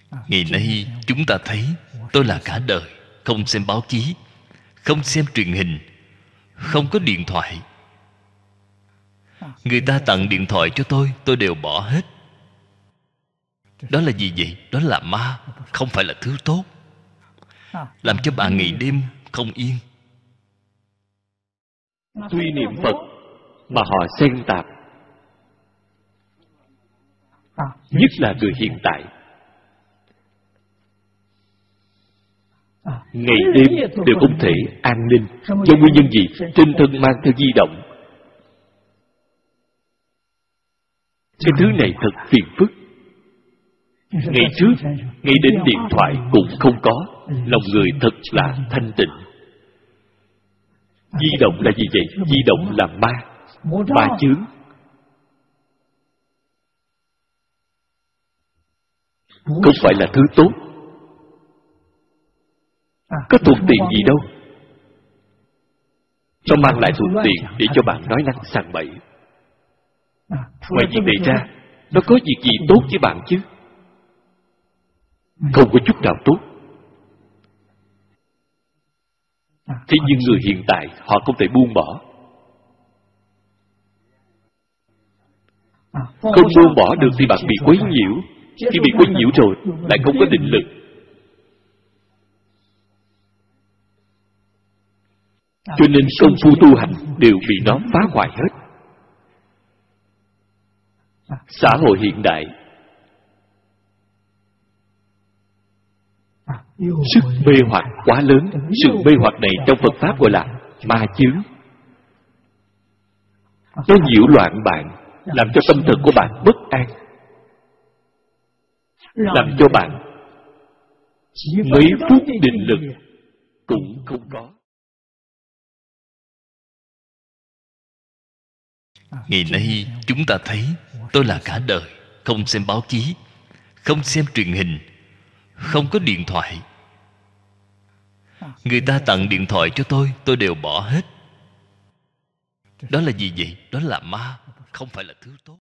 Ngày nay chúng ta thấy tôi là cả đời không xem báo chí, không xem truyền hình, không có điện thoại. Người ta tặng điện thoại cho tôi đều bỏ hết. Đó là gì vậy? Đó là ma, không phải là thứ tốt, làm cho bạn ngày đêm không yên. Tuy niệm Phật mà họ xen tạp, nhất là người hiện tại, ngày đêm đều không thể an ninh. Do nguyên nhân gì? Trên thân mang theo di động. Cái thứ này thật phiền phức. Ngày trước, ngay đến điện thoại cũng không có. Lòng người thật là thanh tịnh. Di động là gì vậy? Di động là ma, ma chướng. Không phải là thứ tốt. Có thuận tiện gì đâu. Nó mang lại thuận tiện để cho bạn nói năng sằng bậy. Ngoài việc này ra, nó có việc gì tốt với bạn chứ? Không có chút nào tốt. Thế nhưng người hiện tại họ không thể buông bỏ. Không buông bỏ được thì bạn bị quấy nhiễu. Khi bị quấy nhiễu rồi lại không có định lực. Cho nên công phu tu hành đều bị nó phá hoại hết. Xã hội hiện đại sức mê hoặc quá lớn. Sự mê hoặc này trong Phật Pháp gọi là ma chướng. Nó nhiễu loạn bạn, làm cho tâm thần của bạn bất an, làm cho bạn mấy phút định lực cũng không có. Ngày nay chúng ta thấy tôi là cả đời không xem báo chí, không xem truyền hình, không có điện thoại. Người ta tặng điện thoại cho tôi đều bỏ hết. Đó là gì vậy? Đó là ma, không phải là thứ tốt.